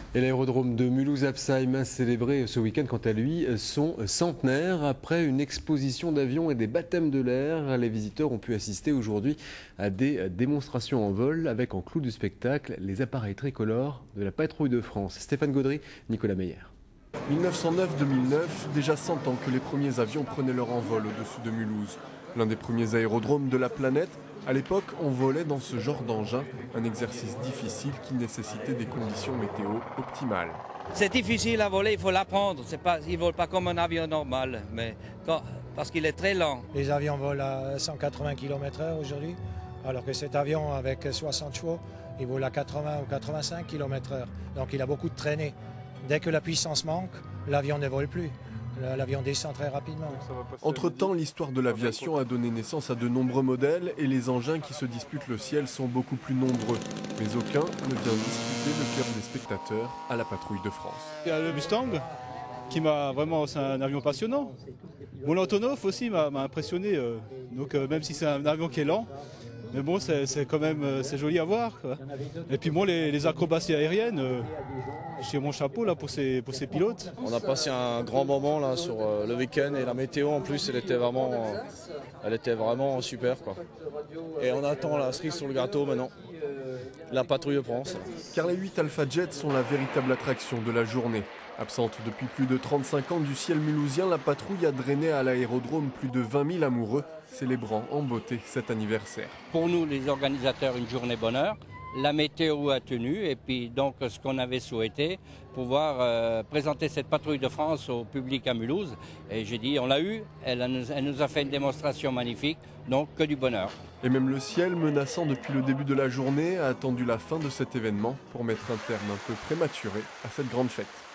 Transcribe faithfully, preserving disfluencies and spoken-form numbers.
Et l'aérodrome de Mulhouse-Apsheim a célébré ce week-end, quant à lui, son centenaire. Après une exposition d'avions et des baptêmes de l'air, les visiteurs ont pu assister aujourd'hui à des démonstrations en vol avec en clou du spectacle les appareils tricolores de la Patrouille de France. Stéphane Gaudry, Nicolas Meyer. mille neuf cent neuf deux mille neuf, déjà cent ans que les premiers avions prenaient leur envol au-dessus de Mulhouse. L'un des premiers aérodromes de la planète. À l'époque, on volait dans ce genre d'engin, un exercice difficile qui nécessitait des conditions météo optimales. C'est difficile à voler, il faut l'apprendre. Il ne vole pas comme un avion normal, mais quand, parce qu'il est très lent. Les avions volent à cent quatre-vingts kilomètres heure aujourd'hui, alors que cet avion avec soixante chevaux, il vole à quatre-vingts ou quatre-vingt-cinq kilomètres heure. Donc il a beaucoup de traînées. Dès que la puissance manque, l'avion ne vole plus. L'avion descend très rapidement. Entre-temps, l'histoire de l'aviation a donné naissance à de nombreux modèles et les engins qui se disputent le ciel sont beaucoup plus nombreux. Mais aucun ne vient disputer le cœur des spectateurs à la Patrouille de France. Il y a le Mustang qui m'a vraiment, c'est un avion passionnant. Bon, l'Antonov aussi m'a impressionné, donc même si c'est un avion qui est lent, mais bon, c'est quand même c'est joli à voir, quoi. Et puis bon, les, les acrobaties aériennes, euh, j'ai mon chapeau là pour ces, pour ces pilotes. On a passé un grand moment là sur euh, le week-end et la météo en plus, elle était vraiment, euh, elle était vraiment super, quoi. Et on attend la cerise sur le gâteau maintenant, la Patrouille de France. Car les huit Alpha Jets sont la véritable attraction de la journée. Absente depuis plus de trente-cinq ans du ciel mulhousien, la patrouille a drainé à l'aérodrome plus de vingt mille amoureux, célébrant en beauté cet anniversaire. Pour nous, les organisateurs, une journée bonheur. La météo a tenu et puis donc ce qu'on avait souhaité, pouvoir euh, présenter cette Patrouille de France au public à Mulhouse. Et j'ai dit, on l'a eu, elle, elle nous a fait une démonstration magnifique, donc que du bonheur. Et même le ciel, menaçant depuis le début de la journée, a attendu la fin de cet événement pour mettre un terme un peu prématuré à cette grande fête.